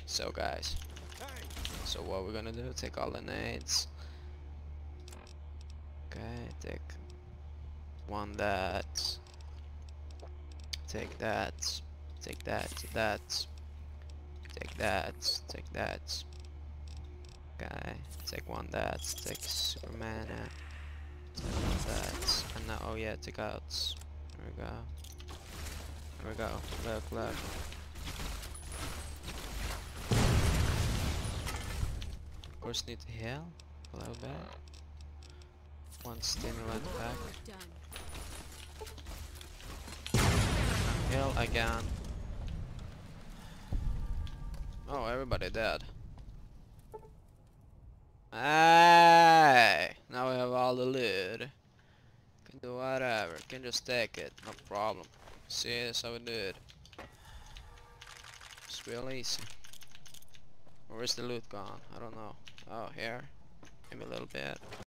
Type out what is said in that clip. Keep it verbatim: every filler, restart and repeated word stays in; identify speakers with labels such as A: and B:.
A: So guys, so what we're gonna do, take all the nades. Okay, take one that, take that, take that, that, take that, take that. Okay, take one that, take Superman, uh, take one that, and now, oh yeah, take out. There we go. There we go. Look, look. Of course, need to heal a little bit. One stimulant back. Heal again. Oh, everybody dead. Hey! Now we have all the loot. Can do whatever. Can just take it. No problem. See, that's how we do it. It's real easy. Where's the loot gone? I don't know. Oh, here. Maybe a little bit.